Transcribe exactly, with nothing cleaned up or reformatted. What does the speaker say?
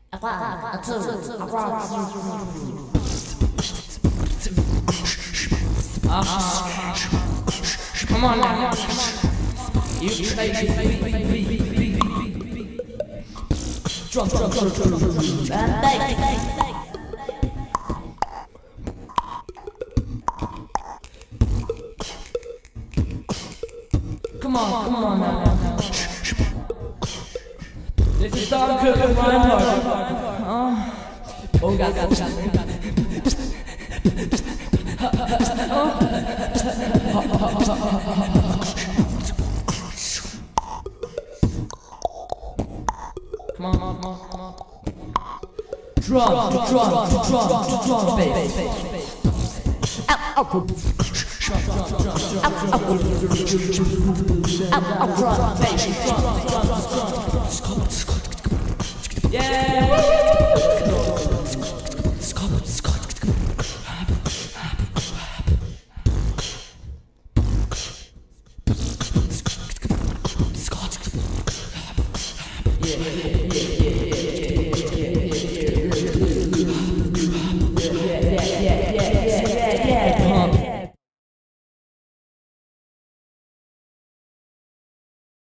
A one, a two, a one. Ah, come on now. You play beat. Drum, drum, drum, drum, drum, and bass. Come on, come on now. This is Dark Cook and Reinhardt. Oh, Orgasm. Come on, come on, come on. Drum, drum, drum, drum, drum, bass. Out, out, drum, out, out, drum, bass, drum, drum, drum. Yeah. Yeah, yeah, yeah.